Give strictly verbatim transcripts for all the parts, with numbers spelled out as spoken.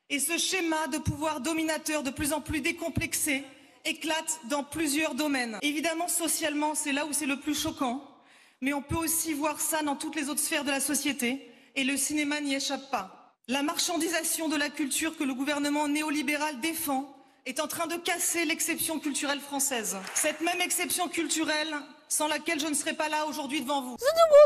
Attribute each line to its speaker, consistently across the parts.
Speaker 1: Et ce schéma de pouvoir dominateur de plus en plus décomplexé éclate dans plusieurs domaines. Évidemment, socialement, c'est là où c'est le plus choquant, mais on peut aussi voir ça dans toutes les autres sphères de la société, et le cinéma n'y échappe pas. La marchandisation de la culture que le gouvernement néolibéral défend est en train de casser l'exception culturelle française. Cette même exception culturelle sans laquelle je ne serais pas là aujourd'hui devant vous.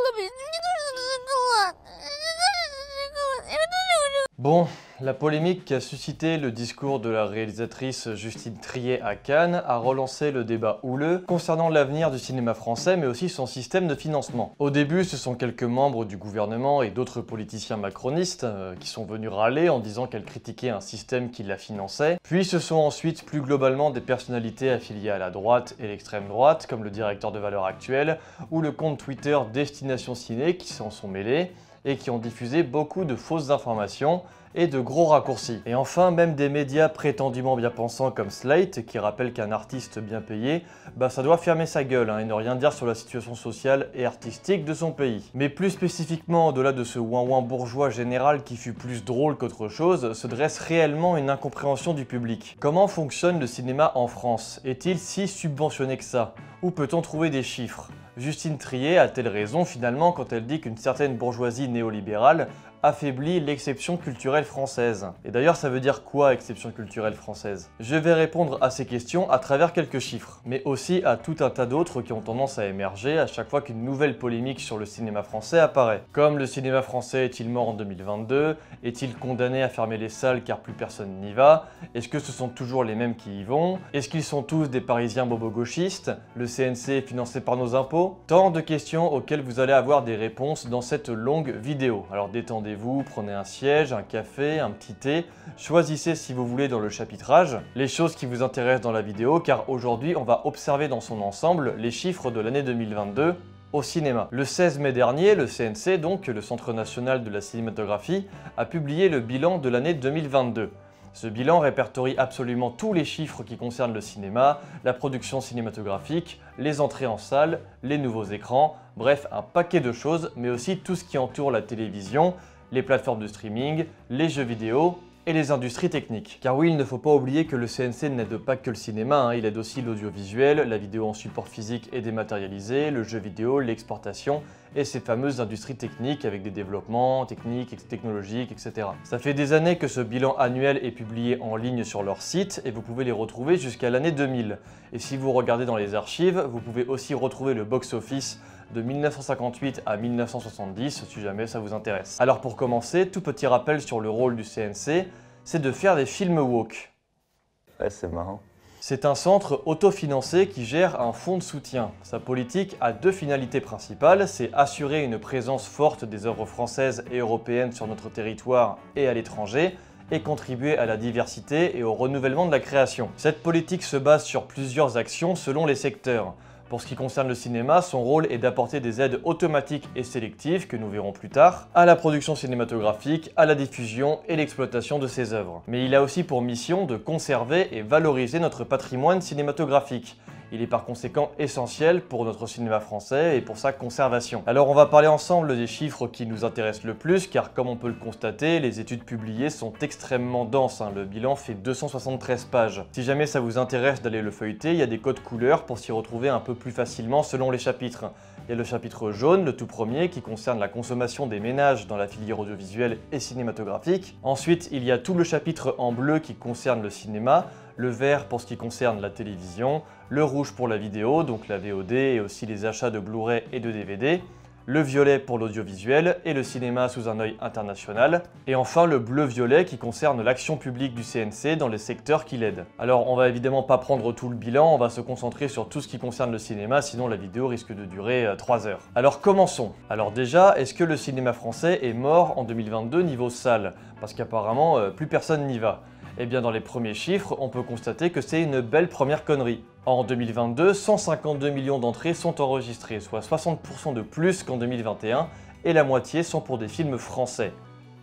Speaker 2: Bon, la polémique qu'a suscité le discours de la réalisatrice Justine Triet à Cannes a relancé le débat houleux concernant l'avenir du cinéma français mais aussi son système de financement. Au début, ce sont quelques membres du gouvernement et d'autres politiciens macronistes euh, qui sont venus râler en disant qu'elle critiquait un système qui la finançait. Puis ce sont ensuite plus globalement des personnalités affiliées à la droite et l'extrême droite, comme le directeur de Valeurs Actuelles ou le compte Twitter Destination Ciné qui s'en sont mêlés et qui ont diffusé beaucoup de fausses informations et de gros raccourcis. Et enfin, même des médias prétendument bien pensants comme Slate, qui rappellent qu'un artiste bien payé, bah ça doit fermer sa gueule hein, et ne rien dire sur la situation sociale et artistique de son pays. Mais plus spécifiquement, au-delà de ce ouin-ouin bourgeois général qui fut plus drôle qu'autre chose, se dresse réellement une incompréhension du public. Comment fonctionne le cinéma en France? Est-il si subventionné que ça? Où peut-on trouver des chiffres? Justine Triet a-t-elle raison finalement quand elle dit qu'une certaine bourgeoisie néolibérale affaiblit l'exception culturelle française? Et d'ailleurs, ça veut dire quoi, exception culturelle française? Je vais répondre à ces questions à travers quelques chiffres, mais aussi à tout un tas d'autres qui ont tendance à émerger à chaque fois qu'une nouvelle polémique sur le cinéma français apparaît. Comme le cinéma français est-il mort en deux mille vingt-deux? Est-il condamné à fermer les salles car plus personne n'y va? Est-ce que ce sont toujours les mêmes qui y vont? Est-ce qu'ils sont tous des Parisiens bobo-gauchistes? Le C N C est financé par nos impôts? Tant de questions auxquelles vous allez avoir des réponses dans cette longue vidéo. Alors détendez-vous, prenez un siège, un café, un petit thé, choisissez si vous voulez dans le chapitrage les choses qui vous intéressent dans la vidéo car aujourd'hui on va observer dans son ensemble les chiffres de l'année deux mille vingt-deux au cinéma. Le seize mai dernier, le C N C, donc le Centre National de la Cinématographie, a publié le bilan de l'année deux mille vingt-deux. Ce bilan répertorie absolument tous les chiffres qui concernent le cinéma, la production cinématographique, les entrées en salle, les nouveaux écrans, bref un paquet de choses, mais aussi tout ce qui entoure la télévision, les plateformes de streaming, les jeux vidéo et les industries techniques. Car oui, il ne faut pas oublier que le C N C n'aide pas que le cinéma, hein, il aide aussi l'audiovisuel, la vidéo en support physique et dématérialisé, le jeu vidéo, l'exportation et ces fameuses industries techniques avec des développements techniques, technologiques, et cetera. Ça fait des années que ce bilan annuel est publié en ligne sur leur site et vous pouvez les retrouver jusqu'à l'année deux mille. Et si vous regardez dans les archives, vous pouvez aussi retrouver le box-office de mille neuf cent cinquante-huit à mille neuf cent soixante-dix si jamais ça vous intéresse. Alors pour commencer, tout petit rappel sur le rôle du C N C, c'est de faire des films woke.
Speaker 3: Ouais, c'est marrant.
Speaker 2: C'est un centre autofinancé qui gère un fonds de soutien. Sa politique a deux finalités principales, c'est assurer une présence forte des œuvres françaises et européennes sur notre territoire et à l'étranger, et contribuer à la diversité et au renouvellement de la création. Cette politique se base sur plusieurs actions selon les secteurs. Pour ce qui concerne le cinéma, son rôle est d'apporter des aides automatiques et sélectives, que nous verrons plus tard, à la production cinématographique, à la diffusion et l'exploitation de ses œuvres. Mais il a aussi pour mission de conserver et valoriser notre patrimoine cinématographique. Il est par conséquent essentiel pour notre cinéma français et pour sa conservation. Alors on va parler ensemble des chiffres qui nous intéressent le plus, car comme on peut le constater, les études publiées sont extrêmement denses, hein. Le bilan fait deux cent soixante-treize pages. Si jamais ça vous intéresse d'aller le feuilleter, il y a des codes couleurs pour s'y retrouver un peu plus facilement selon les chapitres. Il y a le chapitre jaune, le tout premier, qui concerne la consommation des ménages dans la filière audiovisuelle et cinématographique. Ensuite, il y a tout le chapitre en bleu qui concerne le cinéma, le vert pour ce qui concerne la télévision, le rouge pour la vidéo, donc la V O D et aussi les achats de Blu-ray et de D V D, le violet pour l'audiovisuel et le cinéma sous un œil international, et enfin le bleu-violet qui concerne l'action publique du C N C dans les secteurs qui l'aident. Alors on va évidemment pas prendre tout le bilan, on va se concentrer sur tout ce qui concerne le cinéma, sinon la vidéo risque de durer euh, trois heures. Alors commençons. Alors déjà, est-ce que le cinéma français est mort en deux mille vingt-deux niveau salle? Parce qu'apparemment euh, plus personne n'y va. Eh bien dans les premiers chiffres, on peut constater que c'est une belle première connerie. En deux mille vingt-deux, cent cinquante-deux millions d'entrées sont enregistrées, soit soixante pour cent de plus qu'en deux mille vingt et un, et la moitié sont pour des films français.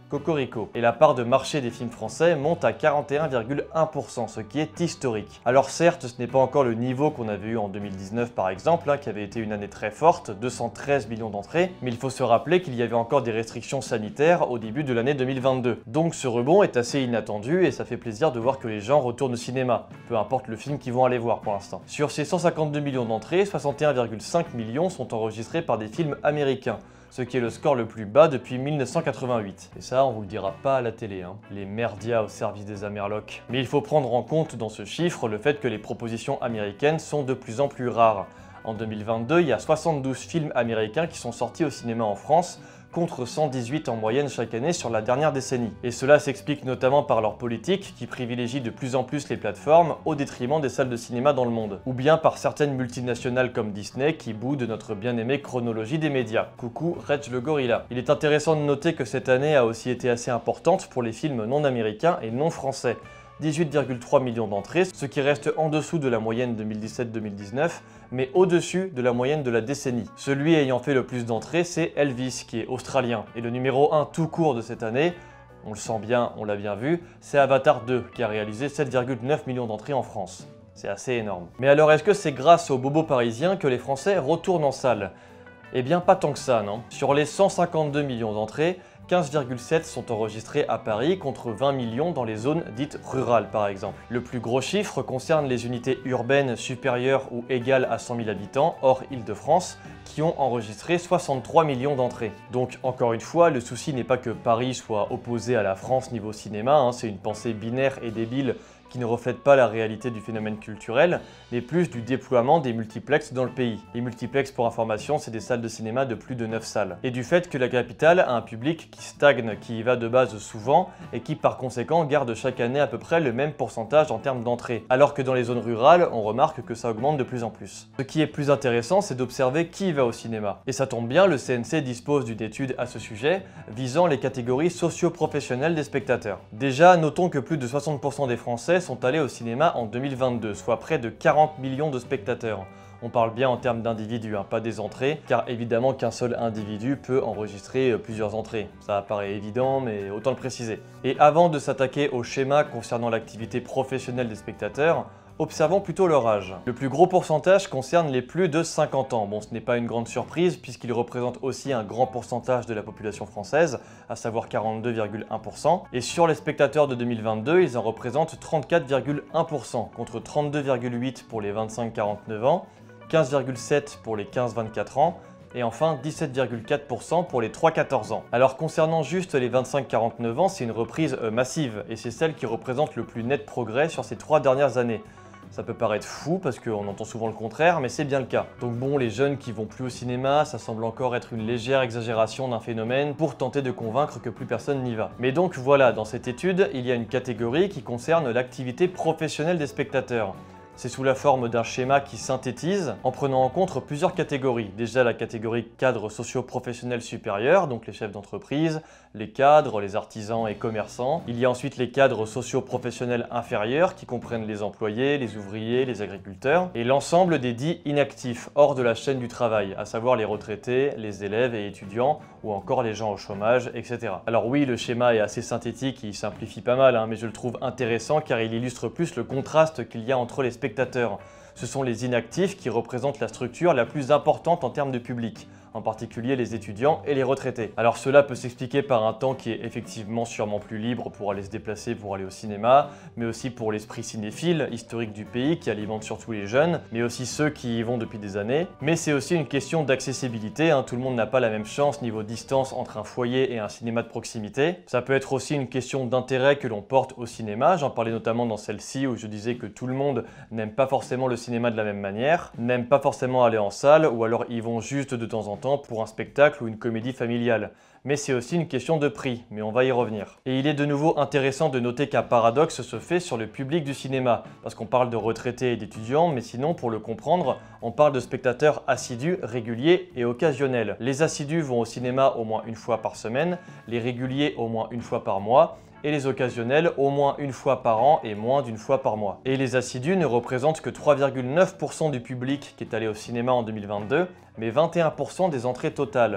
Speaker 2: Cocorico. Et la part de marché des films français monte à quarante et un virgule un pour cent, ce qui est historique. Alors certes, ce n'est pas encore le niveau qu'on avait eu en deux mille dix-neuf par exemple, hein, qui avait été une année très forte, deux cent treize millions d'entrées, mais il faut se rappeler qu'il y avait encore des restrictions sanitaires au début de l'année deux mille vingt-deux. Donc ce rebond est assez inattendu et ça fait plaisir de voir que les gens retournent au cinéma, peu importe le film qu'ils vont aller voir pour l'instant. Sur ces cent cinquante-deux millions d'entrées, soixante et un virgule cinq millions sont enregistrés par des films américains, ce qui est le score le plus bas depuis mille neuf cent quatre-vingt-huit. Et ça, on vous le dira pas à la télé, hein. Les merdias au service des Amerlocs. Mais il faut prendre en compte dans ce chiffre le fait que les propositions américaines sont de plus en plus rares. En deux mille vingt-deux, il y a soixante-douze films américains qui sont sortis au cinéma en France, contre cent dix-huit en moyenne chaque année sur la dernière décennie. Et cela s'explique notamment par leur politique qui privilégie de plus en plus les plateformes au détriment des salles de cinéma dans le monde. Ou bien par certaines multinationales comme Disney qui boudent notre bien-aimée chronologie des médias. Coucou Reg le gorilla. Il est intéressant de noter que cette année a aussi été assez importante pour les films non américains et non français. dix-huit virgule trois millions d'entrées, ce qui reste en dessous de la moyenne deux mille dix-sept deux mille dix-neuf, mais au-dessus de la moyenne de la décennie. Celui ayant fait le plus d'entrées, c'est Elvis, qui est australien. Et le numéro un tout court de cette année, on le sent bien, on l'a bien vu, c'est Avatar deux, qui a réalisé sept virgule neuf millions d'entrées en France. C'est assez énorme. Mais alors est-ce que c'est grâce aux bobos parisiens que les Français retournent en salle? Eh bien pas tant que ça, non. Sur les cent cinquante-deux millions d'entrées, quinze virgule sept sont enregistrés à Paris contre vingt millions dans les zones dites rurales par exemple. Le plus gros chiffre concerne les unités urbaines supérieures ou égales à cent mille habitants, hors Île-de-France, qui ont enregistré soixante-trois millions d'entrées. Donc encore une fois, le souci n'est pas que Paris soit opposé à la France niveau cinéma, hein, c'est une pensée binaire et débile qui ne reflète pas la réalité du phénomène culturel, mais plus du déploiement des multiplexes dans le pays. Les multiplexes, pour information, c'est des salles de cinéma de plus de neuf salles. Et du fait que la capitale a un public qui stagne, qui y va de base souvent, et qui par conséquent garde chaque année à peu près le même pourcentage en termes d'entrées. Alors que dans les zones rurales, on remarque que ça augmente de plus en plus. Ce qui est plus intéressant, c'est d'observer qui va au cinéma. Et ça tombe bien, le C N C dispose d'une étude à ce sujet, visant les catégories socio-professionnelles des spectateurs. Déjà, notons que plus de soixante pour cent des Français sont allés au cinéma en deux mille vingt-deux, soit près de quarante millions de spectateurs. On parle bien en termes d'individus, hein, pas des entrées, car évidemment qu'un seul individu peut enregistrer plusieurs entrées. Ça paraît évident, mais autant le préciser. Et avant de s'attaquer au schéma concernant l'activité professionnelle des spectateurs, observons plutôt leur âge. Le plus gros pourcentage concerne les plus de cinquante ans. Bon, ce n'est pas une grande surprise puisqu'ils représentent aussi un grand pourcentage de la population française, à savoir quarante-deux virgule un pour cent. Et sur les spectateurs de deux mille vingt-deux, ils en représentent trente-quatre virgule un pour cent, contre trente-deux virgule huit pour les vingt-cinq à quarante-neuf ans, quinze virgule sept pour les quinze à vingt-quatre ans, et enfin dix-sept virgule quatre pour cent pour les trois à quatorze ans. Alors concernant juste les vingt-cinq à quarante-neuf ans, c'est une reprise euh, massive, et c'est celle qui représente le plus net progrès sur ces trois dernières années. Ça peut paraître fou parce qu'on entend souvent le contraire, mais c'est bien le cas. Donc bon, les jeunes qui vont plus au cinéma, ça semble encore être une légère exagération d'un phénomène pour tenter de convaincre que plus personne n'y va. Mais donc voilà, dans cette étude, il y a une catégorie qui concerne l'activité professionnelle des spectateurs. C'est sous la forme d'un schéma qui synthétise en prenant en compte plusieurs catégories. Déjà la catégorie cadre socio-professionnel supérieur, donc les chefs d'entreprise, les cadres, les artisans et commerçants. Il y a ensuite les cadres socio-professionnels inférieurs qui comprennent les employés, les ouvriers, les agriculteurs et l'ensemble des dits inactifs, hors de la chaîne du travail, à savoir les retraités, les élèves et étudiants ou encore les gens au chômage, et cetera. Alors oui, le schéma est assez synthétique, il simplifie pas mal, hein, mais je le trouve intéressant car il illustre plus le contraste qu'il y a entre les spectateurs. Ce sont les inactifs qui représentent la structure la plus importante en termes de public, en particulier les étudiants et les retraités. Alors cela peut s'expliquer par un temps qui est effectivement sûrement plus libre pour aller se déplacer, pour aller au cinéma, mais aussi pour l'esprit cinéphile, historique du pays, qui alimente surtout les jeunes, mais aussi ceux qui y vont depuis des années. Mais c'est aussi une question d'accessibilité, hein. Tout le monde n'a pas la même chance niveau distance entre un foyer et un cinéma de proximité. Ça peut être aussi une question d'intérêt que l'on porte au cinéma, j'en parlais notamment dans celle-ci où je disais que tout le monde n'aime pas forcément le cinéma de la même manière, n'aime pas forcément aller en salle, ou alors ils vont juste de temps en temps pour un spectacle ou une comédie familiale. Mais c'est aussi une question de prix, mais on va y revenir. Et il est de nouveau intéressant de noter qu'un paradoxe se fait sur le public du cinéma, parce qu'on parle de retraités et d'étudiants, mais sinon, pour le comprendre, on parle de spectateurs assidus, réguliers et occasionnels. Les assidus vont au cinéma au moins une fois par semaine, les réguliers au moins une fois par mois, et les occasionnels au moins une fois par an et moins d'une fois par mois. Et les assidus ne représentent que trois virgule neuf pour cent du public qui est allé au cinéma en deux mille vingt-deux, mais vingt et un pour cent des entrées totales.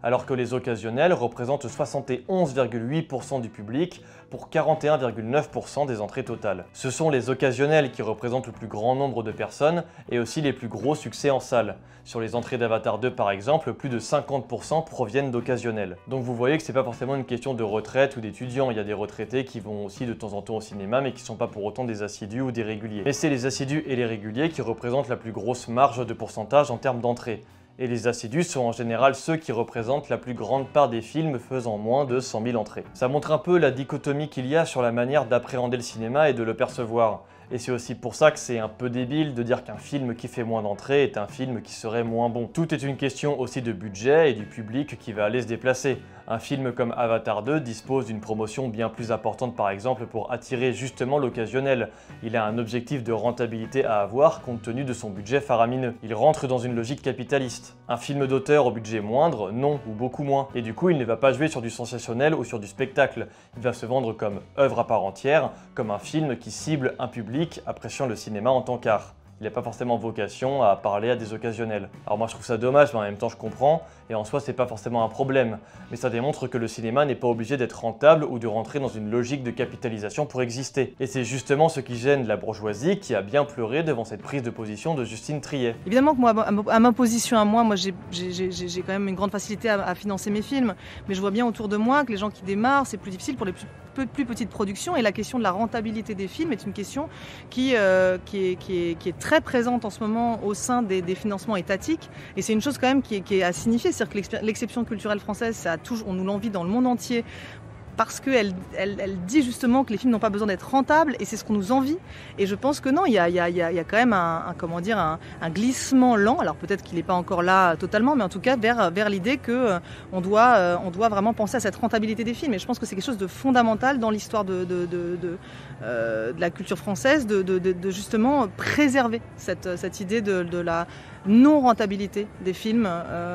Speaker 2: alors que les occasionnels représentent soixante et onze virgule huit pour cent du public pour quarante et un virgule neuf pour cent des entrées totales. Ce sont les occasionnels qui représentent le plus grand nombre de personnes et aussi les plus gros succès en salle. Sur les entrées d'Avatar deux par exemple, plus de cinquante pour cent proviennent d'occasionnels. Donc vous voyez que c'est pas forcément une question de retraite ou d'étudiants, il y a des retraités qui vont aussi de temps en temps au cinéma mais qui sont pas pour autant des assidus ou des réguliers. Mais c'est les assidus et les réguliers qui représentent la plus grosse marge de pourcentage en termes d'entrées. Et les assidus sont en général ceux qui représentent la plus grande part des films faisant moins de cent mille entrées. Ça montre un peu la dichotomie qu'il y a sur la manière d'appréhender le cinéma et de le percevoir. Et c'est aussi pour ça que c'est un peu débile de dire qu'un film qui fait moins d'entrées est un film qui serait moins bon. Tout est une question aussi de budget et du public qui va aller se déplacer. Un film comme Avatar deux dispose d'une promotion bien plus importante par exemple pour attirer justement l'occasionnel. Il a un objectif de rentabilité à avoir compte tenu de son budget faramineux. Il rentre dans une logique capitaliste. Un film d'auteur au budget moindre, non ou beaucoup moins. Et du coup il ne va pas jouer sur du sensationnel ou sur du spectacle. Il va se vendre comme œuvre à part entière, comme un film qui cible un public appréciant le cinéma en tant qu'art. Il n'a pas forcément vocation à parler à des occasionnels. Alors moi je trouve ça dommage, mais en même temps je comprends, et en soi c'est pas forcément un problème. Mais ça démontre que le cinéma n'est pas obligé d'être rentable ou de rentrer dans une logique de capitalisation pour exister. Et c'est justement ce qui gêne la bourgeoisie qui a bien pleuré devant cette prise de position de Justine Triet.
Speaker 1: Évidemment que moi, à ma position à moi, moi j'ai quand même une grande facilité à, à financer mes films, mais je vois bien autour de moi que les gens qui démarrent, c'est plus difficile pour les plus, plus, plus petites productions, et la question de la rentabilité des films est une question qui, euh, qui, est, qui, est, qui est très présente en ce moment au sein des, des financements étatiques, et c'est une chose quand même qui est, qui est à signifier, c'est-à-dire que l'exception culturelle française, ça a toujours, on nous l'envie dans le monde entier, parce qu'elle elle, elle dit justement que les films n'ont pas besoin d'être rentables, et c'est ce qu'on nous envie. Et je pense que non, il y a, il y a, il y a quand même un, un, comment dire, un, un glissement lent, alors peut-être qu'il n'est pas encore là totalement, mais en tout cas vers, vers l'idée qu'on euh, doit, euh, on doit vraiment penser à cette rentabilité des films. Et je pense que c'est quelque chose de fondamental dans l'histoire de, de, de, de, euh, de la culture française, de, de, de, de justement préserver cette, cette idée de, de la non-rentabilité des films.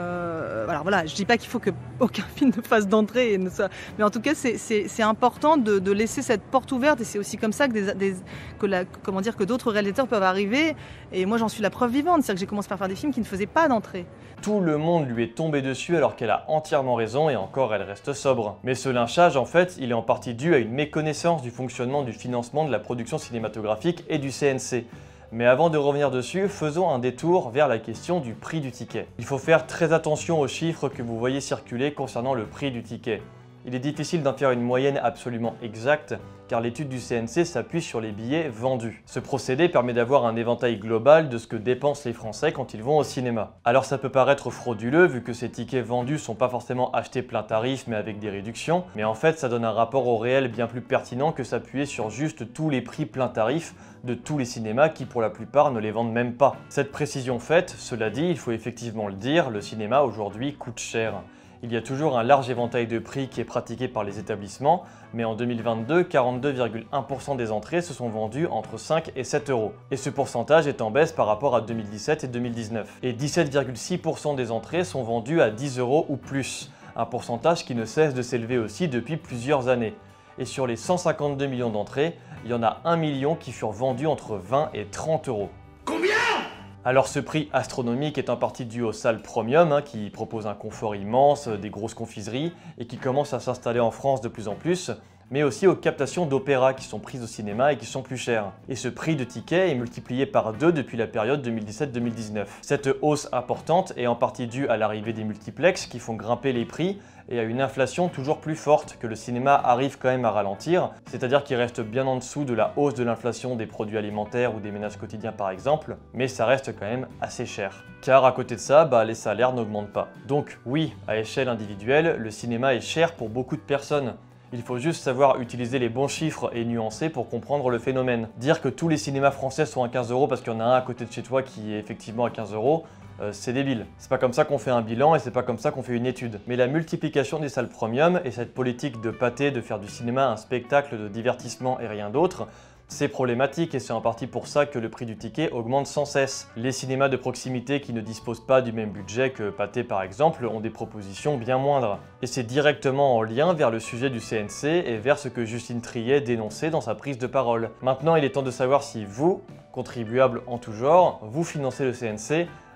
Speaker 1: Euh, alors voilà, je dis pas qu'il faut qu'aucun film ne fasse d'entrée, et ne soit... mais en tout cas c'est important de, de laisser cette porte ouverte, et c'est aussi comme ça que, des, des, que, la, comment dire, que d'autres réalisateurs peuvent arriver, et moi j'en suis la preuve vivante, c'est-à-dire que j'ai commencé par faire des films qui ne faisaient pas d'entrée.
Speaker 2: Tout le monde lui est tombé dessus alors qu'elle a entièrement raison, et encore elle reste sobre. Mais ce lynchage en fait, il est en partie dû à une méconnaissance du fonctionnement du financement de la production cinématographique et du C N C. Mais avant de revenir dessus, faisons un détour vers la question du prix du ticket. Il faut faire très attention aux chiffres que vous voyez circuler concernant le prix du ticket. Il est difficile d'en faire une moyenne absolument exacte, car l'étude du C N C s'appuie sur les billets vendus. Ce procédé permet d'avoir un éventail global de ce que dépensent les Français quand ils vont au cinéma. Alors ça peut paraître frauduleux vu que ces tickets vendus sont pas forcément achetés plein tarif mais avec des réductions, mais en fait ça donne un rapport au réel bien plus pertinent que s'appuyer sur juste tous les prix plein tarif de tous les cinémas qui pour la plupart ne les vendent même pas. Cette précision faite, cela dit, il faut effectivement le dire, le cinéma aujourd'hui coûte cher. Il y a toujours un large éventail de prix qui est pratiqué par les établissements, mais en deux mille vingt-deux, quarante-deux virgule un pour cent des entrées se sont vendues entre cinq et sept euros. Et ce pourcentage est en baisse par rapport à deux mille dix-sept et deux mille dix-neuf. Et dix-sept virgule six pour cent des entrées sont vendues à dix euros ou plus, un pourcentage qui ne cesse de s'élever aussi depuis plusieurs années. Et sur les cent cinquante-deux millions d'entrées, il y en a un million qui furent vendues entre vingt et trente euros. Combien ? Alors ce prix astronomique est en partie dû aux salles premium hein, qui proposent un confort immense, des grosses confiseries et qui commencent à s'installer en France de plus en plus, mais aussi aux captations d'opéra qui sont prises au cinéma et qui sont plus chères. Et ce prix de ticket est multiplié par deux depuis la période deux mille dix-sept deux mille dix-neuf. Cette hausse importante est en partie due à l'arrivée des multiplexes qui font grimper les prix et à une inflation toujours plus forte que le cinéma arrive quand même à ralentir, c'est-à-dire qu'il reste bien en dessous de la hausse de l'inflation des produits alimentaires ou des ménages quotidiens par exemple, mais ça reste quand même assez cher. Car à côté de ça, bah, les salaires n'augmentent pas. Donc oui, à échelle individuelle, le cinéma est cher pour beaucoup de personnes. Il faut juste savoir utiliser les bons chiffres et nuancer pour comprendre le phénomène. Dire que tous les cinémas français sont à quinze euros parce qu'il y en a un à côté de chez toi qui est effectivement à quinze euros, euh, c'est débile. C'est pas comme ça qu'on fait un bilan et c'est pas comme ça qu'on fait une étude. Mais la multiplication des salles premium et cette politique de pâté de faire du cinéma un spectacle de divertissement et rien d'autre, c'est problématique et c'est en partie pour ça que le prix du ticket augmente sans cesse. Les cinémas de proximité qui ne disposent pas du même budget que Pathé par exemple ont des propositions bien moindres. Et c'est directement en lien vers le sujet du C N C et vers ce que Justine Triet dénonçait dans sa prise de parole. Maintenant il est temps de savoir si vous, contribuables en tout genre, vous financez le C N C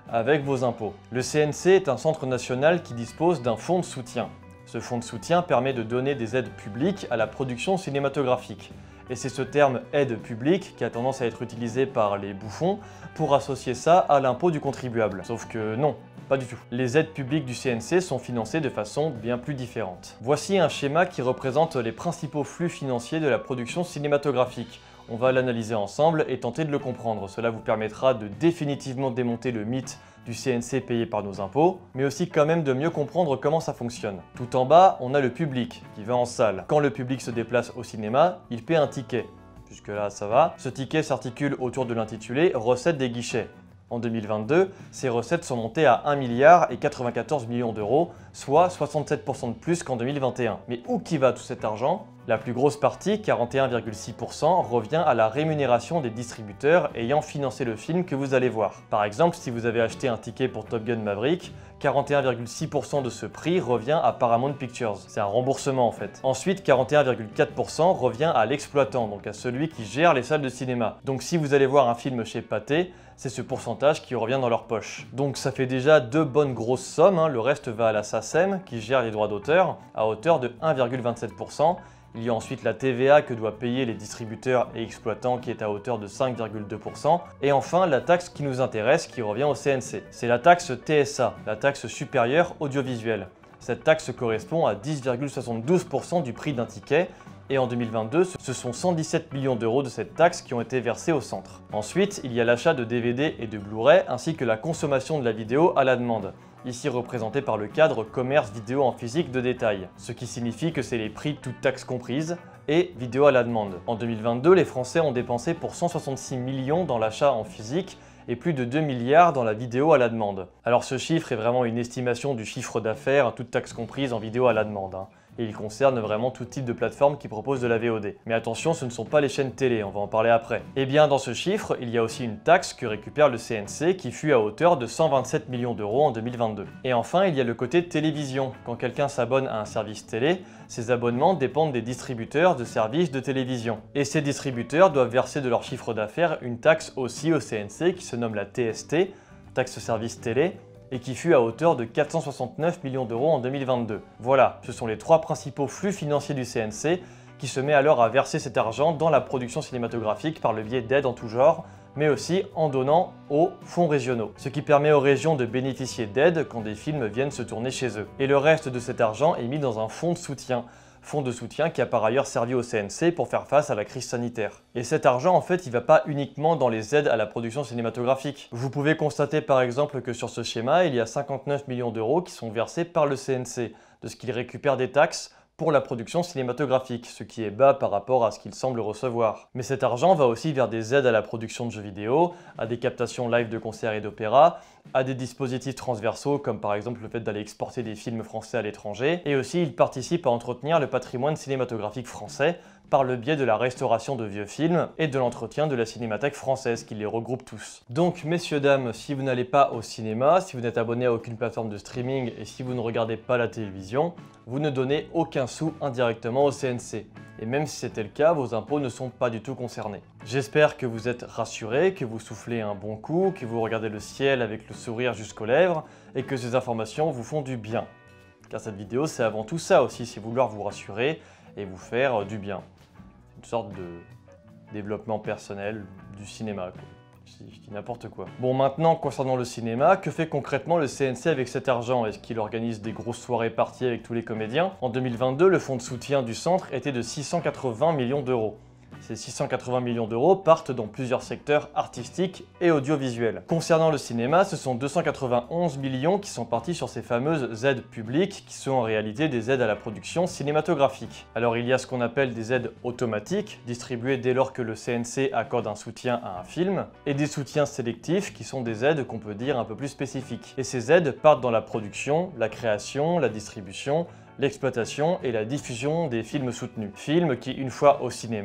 Speaker 2: avec vos impôts. Le C N C est un centre national qui dispose d'un fonds de soutien. Ce fonds de soutien permet de donner des aides publiques à la production cinématographique. Et c'est ce terme « aide publique » qui a tendance à être utilisé par les bouffons pour associer ça à l'impôt du contribuable. Sauf que non, pas du tout. Les aides publiques du C N C sont financées de façon bien plus différente. Voici un schéma qui représente les principaux flux financiers de la production cinématographique. On va l'analyser ensemble et tenter de le comprendre. Cela vous permettra de définitivement démonter le mythe du C N C payé par nos impôts, mais aussi quand même de mieux comprendre comment ça fonctionne. Tout en bas, on a le public qui va en salle. Quand le public se déplace au cinéma, il paie un ticket. Jusque là, ça va. Ce ticket s'articule autour de l'intitulé « Recettes des guichets ». En deux mille vingt-deux, ces recettes sont montées à un milliard et quatre-vingt-quatorze millions d'euros, soit soixante-sept pour cent de plus qu'en deux mille vingt et un. Mais où qui va tout cet argent? La plus grosse partie, quarante et un virgule six pour cent, revient à la rémunération des distributeurs ayant financé le film que vous allez voir. Par exemple, si vous avez acheté un ticket pour Top Gun Maverick, quarante et un virgule six pour cent de ce prix revient à Paramount Pictures. C'est un remboursement en fait. Ensuite, quarante et un virgule quatre pour cent revient à l'exploitant, donc à celui qui gère les salles de cinéma. Donc si vous allez voir un film chez Pathé, c'est ce pourcentage qui revient dans leur poche. Donc ça fait déjà deux bonnes grosses sommes, hein. Le reste va à la SACEM qui gère les droits d'auteur à hauteur de un virgule vingt-sept pour cent. Il y a ensuite la T V A que doivent payer les distributeurs et exploitants qui est à hauteur de cinq virgule deux pour cent. Et enfin la taxe qui nous intéresse qui revient au C N C. C'est la taxe T S A, la taxe supérieure audiovisuelle. Cette taxe correspond à dix virgule soixante-douze pour cent du prix d'un ticket. Et en deux mille vingt-deux, ce sont cent dix-sept millions d'euros de cette taxe qui ont été versés au centre. Ensuite, il y a l'achat de D V D et de Blu-ray ainsi que la consommation de la vidéo à la demande, ici représenté par le cadre commerce vidéo en physique de détail, ce qui signifie que c'est les prix toutes taxes comprises et vidéo à la demande. En deux mille vingt-deux, les Français ont dépensé pour cent soixante-six millions dans l'achat en physique et plus de deux milliards dans la vidéo à la demande. Alors ce chiffre est vraiment une estimation du chiffre d'affaires, toutes taxes comprises en vidéo à la demande, hein. Et il concerne vraiment tout type de plateforme qui propose de la V O D. Mais attention, ce ne sont pas les chaînes télé, on va en parler après. Et bien dans ce chiffre, il y a aussi une taxe que récupère le C N C qui fut à hauteur de cent vingt-sept millions d'euros en deux mille vingt-deux. Et enfin, il y a le côté télévision. Quand quelqu'un s'abonne à un service télé, ces abonnements dépendent des distributeurs de services de télévision. Et ces distributeurs doivent verser de leur chiffre d'affaires une taxe aussi au C N C qui se nomme la T S T, taxe service télé, et qui fut à hauteur de quatre cent soixante-neuf millions d'euros en deux mille vingt-deux. Voilà, ce sont les trois principaux flux financiers du C N C qui se met alors à verser cet argent dans la production cinématographique par le biais d'aides en tout genre, mais aussi en donnant aux fonds régionaux, ce qui permet aux régions de bénéficier d'aides quand des films viennent se tourner chez eux. Et le reste de cet argent est mis dans un fonds de soutien, fonds de soutien qui a par ailleurs servi au C N C pour faire face à la crise sanitaire. Et cet argent, en fait, il ne va pas uniquement dans les aides à la production cinématographique. Vous pouvez constater par exemple que sur ce schéma, il y a cinquante-neuf millions d'euros qui sont versés par le C N C, de ce qu'il récupère des taxes pour la production cinématographique, ce qui est bas par rapport à ce qu'il semble recevoir. Mais cet argent va aussi vers des aides à la production de jeux vidéo, à des captations live de concerts et d'opéras, à des dispositifs transversaux comme par exemple le fait d'aller exporter des films français à l'étranger, et aussi il participe à entretenir le patrimoine cinématographique français par le biais de la restauration de vieux films et de l'entretien de la Cinémathèque française qui les regroupe tous. Donc messieurs dames, si vous n'allez pas au cinéma, si vous n'êtes abonné à aucune plateforme de streaming et si vous ne regardez pas la télévision, vous ne donnez aucun sou indirectement au C N C. Et même si c'était le cas, vos impôts ne sont pas du tout concernés. J'espère que vous êtes rassurés, que vous soufflez un bon coup, que vous regardez le ciel avec le sourire jusqu'aux lèvres et que ces informations vous font du bien. Car cette vidéo c'est avant tout ça aussi, c'est vouloir vous rassurer et vous faire du bien. Une sorte de développement personnel du cinéma, quoi. Je dis n'importe quoi. Bon, maintenant, concernant le cinéma, que fait concrètement le C N C avec cet argent? Est-ce qu'il organise des grosses soirées parties avec tous les comédiens? En deux mille vingt-deux, le fonds de soutien du centre était de six cent quatre-vingts millions d'euros. Ces six cent quatre-vingts millions d'euros partent dans plusieurs secteurs artistiques et audiovisuels. Concernant le cinéma, ce sont deux cent quatre-vingt-onze millions qui sont partis sur ces fameuses aides publiques qui sont en réalité des aides à la production cinématographique. Alors il y a ce qu'on appelle des aides automatiques, distribuées dès lors que le C N C accorde un soutien à un film, et des soutiens sélectifs qui sont des aides qu'on peut dire un peu plus spécifiques. Et ces aides partent dans la production, la création, la distribution, l'exploitation et la diffusion des films soutenus. Films qui, une fois au cinéma,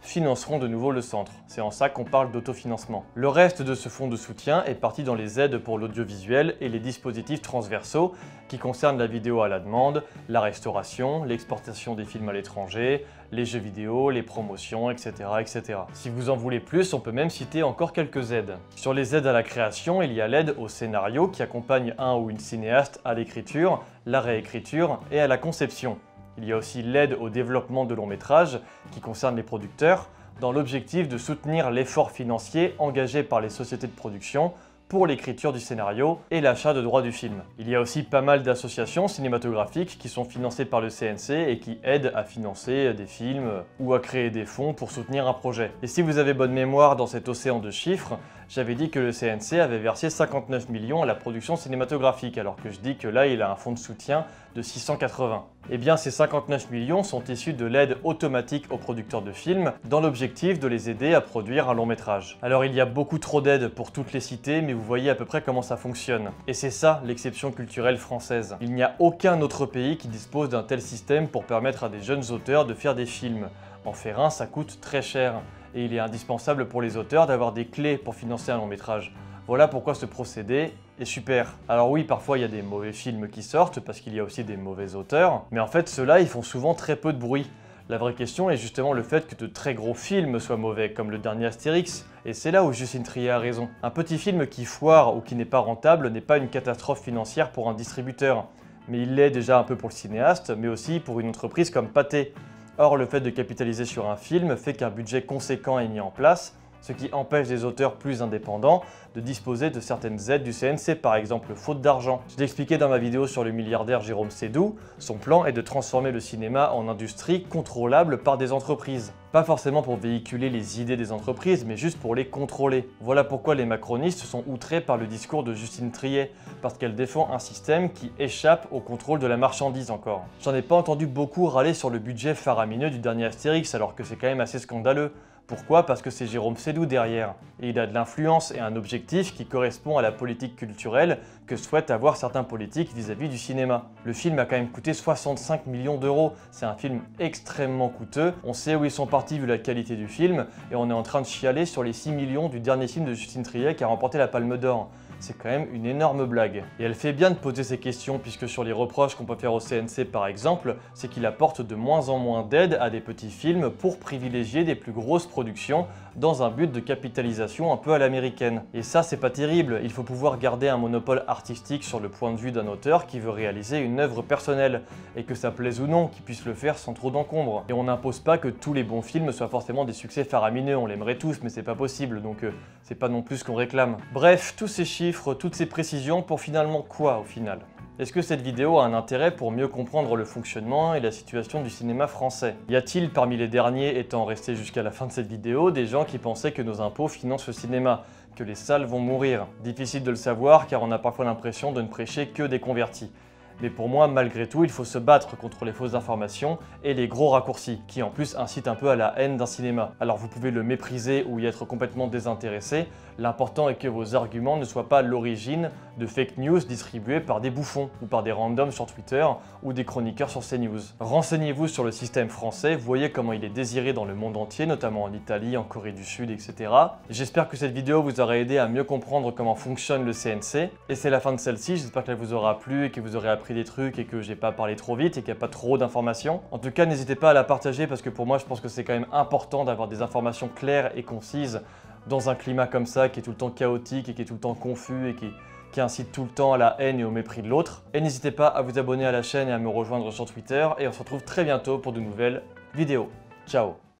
Speaker 2: financeront de nouveau le centre. C'est en ça qu'on parle d'autofinancement. Le reste de ce fonds de soutien est parti dans les aides pour l'audiovisuel et les dispositifs transversaux qui concernent la vidéo à la demande, la restauration, l'exportation des films à l'étranger, les jeux vidéo, les promotions, et cetera, et cetera. Si vous en voulez plus, on peut même citer encore quelques aides. Sur les aides à la création, il y a l'aide au scénario qui accompagne un ou une cinéaste à l'écriture, la réécriture et à la conception. Il y a aussi l'aide au développement de longs métrages qui concerne les producteurs, dans l'objectif de soutenir l'effort financier engagé par les sociétés de production pour l'écriture du scénario et l'achat de droits du film. Il y a aussi pas mal d'associations cinématographiques qui sont financées par le C N C et qui aident à financer des films ou à créer des fonds pour soutenir un projet. Et si vous avez bonne mémoire dans cet océan de chiffres, j'avais dit que le C N C avait versé cinquante-neuf millions à la production cinématographique, alors que je dis que là il a un fonds de soutien de six cent quatre-vingts. Eh bien ces cinquante-neuf millions sont issus de l'aide automatique aux producteurs de films dans l'objectif de les aider à produire un long métrage. Alors il y a beaucoup trop d'aides pour toutes les citer, mais vous voyez à peu près comment ça fonctionne. Et c'est ça l'exception culturelle française. Il n'y a aucun autre pays qui dispose d'un tel système pour permettre à des jeunes auteurs de faire des films. En faire un, ça coûte très cher. Et il est indispensable pour les auteurs d'avoir des clés pour financer un long métrage. Voilà pourquoi ce procédé est super. Alors oui, parfois il y a des mauvais films qui sortent, parce qu'il y a aussi des mauvais auteurs, mais en fait ceux-là ils font souvent très peu de bruit. La vraie question est justement le fait que de très gros films soient mauvais, comme le dernier Astérix, et c'est là où Justine Triet a raison. Un petit film qui foire ou qui n'est pas rentable n'est pas une catastrophe financière pour un distributeur, mais il l'est déjà un peu pour le cinéaste, mais aussi pour une entreprise comme Pathé. Or, le fait de capitaliser sur un film fait qu'un budget conséquent est mis en place, ce qui empêche les auteurs plus indépendants de disposer de certaines aides du C N C, par exemple faute d'argent. Je l'ai expliqué dans ma vidéo sur le milliardaire Jérôme Sédou, son plan est de transformer le cinéma en industrie contrôlable par des entreprises. Pas forcément pour véhiculer les idées des entreprises, mais juste pour les contrôler. Voilà pourquoi les macronistes sont outrés par le discours de Justine Triet, parce qu'elle défend un système qui échappe au contrôle de la marchandise encore. J'en ai pas entendu beaucoup râler sur le budget faramineux du dernier Astérix, alors que c'est quand même assez scandaleux. Pourquoi? Parce que c'est Jérôme Sédou derrière, et il a de l'influence et un objectif qui correspond à la politique culturelle que souhaitent avoir certains politiques vis-à-vis du cinéma. Le film a quand même coûté soixante-cinq millions d'euros, c'est un film extrêmement coûteux, on sait où ils sont partis vu la qualité du film, et on est en train de chialer sur les six millions du dernier film de Justine Triet qui a remporté la Palme d'Or. C'est quand même une énorme blague. Et elle fait bien de poser ces questions, puisque sur les reproches qu'on peut faire au C N C par exemple, c'est qu'il apporte de moins en moins d'aide à des petits films pour privilégier des plus grosses productions dans un but de capitalisation un peu à l'américaine. Et ça, c'est pas terrible, il faut pouvoir garder un monopole artistique sur le point de vue d'un auteur qui veut réaliser une œuvre personnelle, et que ça plaise ou non, qu'il puisse le faire sans trop d'encombre. Et on n'impose pas que tous les bons films soient forcément des succès faramineux, on l'aimerait tous, mais c'est pas possible, donc euh, c'est pas non plus ce qu'on réclame. Bref, tous ces chiffres, toutes ces précisions, pour finalement quoi au final? Est-ce que cette vidéo a un intérêt pour mieux comprendre le fonctionnement et la situation du cinéma français? Y a-t-il parmi les derniers étant restés jusqu'à la fin de cette vidéo des gens qui pensaient que nos impôts financent le cinéma, que les salles vont mourir? Difficile de le savoir car on a parfois l'impression de ne prêcher que des convertis. Mais pour moi, malgré tout, il faut se battre contre les fausses informations et les gros raccourcis, qui en plus incitent un peu à la haine d'un cinéma. Alors vous pouvez le mépriser ou y être complètement désintéressé, l'important est que vos arguments ne soient pas l'origine de fake news distribuées par des bouffons, ou par des randoms sur Twitter, ou des chroniqueurs sur CNews. Renseignez-vous sur le système français, voyez comment il est désiré dans le monde entier, notamment en Italie, en Corée du Sud, et cetera. J'espère que cette vidéo vous aura aidé à mieux comprendre comment fonctionne le C N C. Et c'est la fin de celle-ci, j'espère qu'elle vous aura plu et que vous aurez appris des trucs et que j'ai pas parlé trop vite et qu'il n'y a pas trop d'informations. En tout cas, n'hésitez pas à la partager parce que pour moi, je pense que c'est quand même important d'avoir des informations claires et concises dans un climat comme ça qui est tout le temps chaotique et qui est tout le temps confus et qui, qui incite tout le temps à la haine et au mépris de l'autre. Et n'hésitez pas à vous abonner à la chaîne et à me rejoindre sur Twitter et on se retrouve très bientôt pour de nouvelles vidéos. Ciao!